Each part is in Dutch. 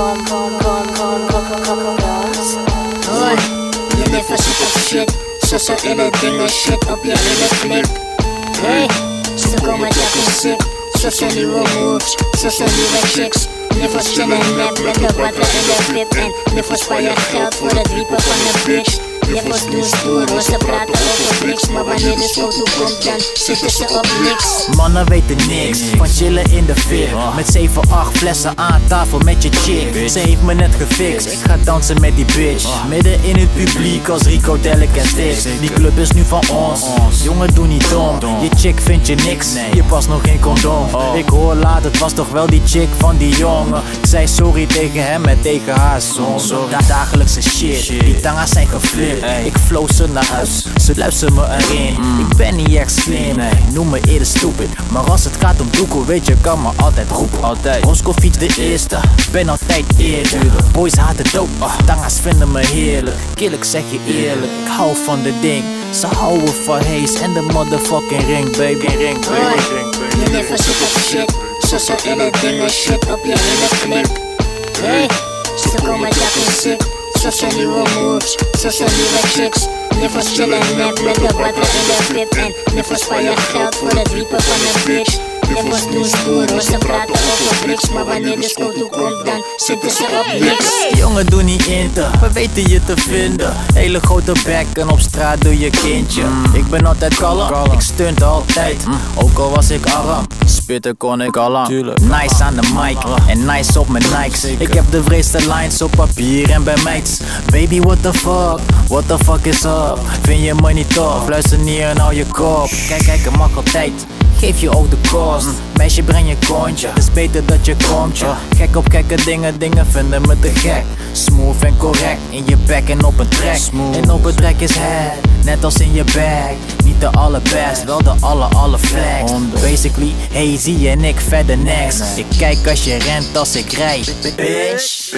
Hoi, je never zit op shit. Zo in het dingen shit op je hele clip. Hey, ze komen jacken sick. Zo nieuwe moves, zo nieuwe chicks. Niffels chillen nep met de water in de VIP. En niffels sparen geld voor het wiepen van de bitch. Niffels doen stoer, want ze praten over niks. Maar wanneer de school komt, dan zitten ze op niks. Mannen weten niks van chillen in de VIP. Met 7, 8 flessen aan tafel met je chick. Ze heeft me net gefixt, ik ga dansen met die bitch. Midden in het publiek als Rico, Delek en Stix. Die club is nu van ons, jongen doe niet dom. Je chick vindt je niks, je past nog geen condoom. Ik hoor laat, het was toch wel die chick van die jongen. Ik zei sorry tegen hem en tegen haar soms. Dagelijkse shit, die tangas zijn geflipt. Ik flow ze naar huis, ze luisteren me erin. Ik ben niet echt slim, noem me eerder stupid. Maar als het gaat om doekoe, weet je, kan me altijd roepen. Roscoe fiets de eerste, ben altijd eerder. Boys haten dope, tangas vinden me heerlijk. Kill, ik zeg je eerlijk, ik hou van de ding. Ze houden van Haze en de motherfucking ring, baby. Je never zit op shit. Zo in het dingen shit op je hele clip. Hey, ze komen jacken sick. Zo nieuwe moves, zo nieuwe chicks. Niffels chillen nep met de water in de VIP. En niffels sparen geld voor het wiepen van de bitch. Niffels doen stoer, want ze praten over niks. Maar wanneer de school komt, dan zitten ze op niks. Jongen doe niet inter, we weten je te vinden. Hele grote bekken op straat doe je kindje. Ik ben altijd kalm, ik stunt altijd. Ook al was ik arm, spitten kon ik al lang. Nice aan de mic en nice op mijn Nikes. Ik heb de vreeste lines op papier en bij meid. Baby what the fuck is up? Vind je me niet tof? Luister niet en hou je kop. Kijk, het mag altijd. Geef je ook de kost. Meisje breng je kontje, het is beter dat je komt je. Gek op gekke dingen vinden me te gek. Smooth en correct, in je bek en op een track. En op het track is het, net als in je bag. Niet de allerbest, wel de alle flex. Basically, Hazy en ik verder next. Ik kijk als je rent als ik rijd. Bitch.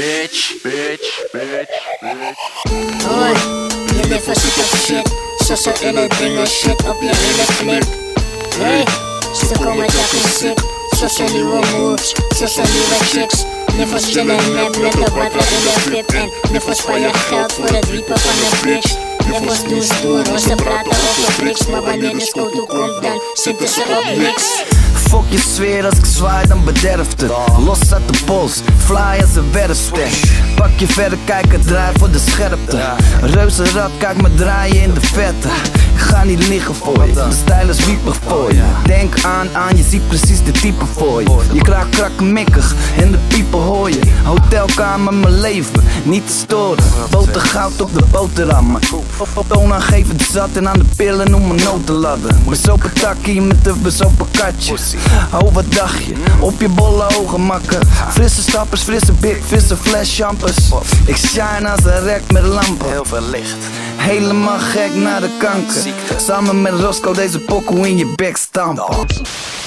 Hoi, je never zit op shit. Zo in het dingen shit op je hele clip. Hey, ze komen jacken sick. Zo nieuwe moves, zo nieuwe chicks. Niffels chillen nep met de water in de VIP. En niffels sparen geld voor het wiepen van de bitch. Niffels doen stoer, want ze praten over niks. Maar wanneer de school komt, dan zitten ze op niks. Fok je sfeer, als ik zwaai dan bederft het. Los uit de pols, fly als een werfster. Pak je verder, kijken, draai voor de scherpte. Reuzenrad, kijk me draaien in de vette. Ik ga niet liggen voor je, de stijl is wiepig voor je. Denk aan, je ziet precies de type voor je. Je kraakt krakkemikkig en de piepen hoor je. Hotelkamer, mijn leven, niet te storen. Botergoud op de boterhammen. Toonaangevend zat en aan de pillen om mijn noten ladden. Bezopen takkie met de bezopen katje. Oh, wat dacht je? Op je bolle ogen makken. Frisse stappers, frisse big vissen, flash champers. Ik shine als een rek met lampen. Heel veel licht. Helemaal gek naar de kanker. Samen met Roscoe deze pokoe in je bek stampen.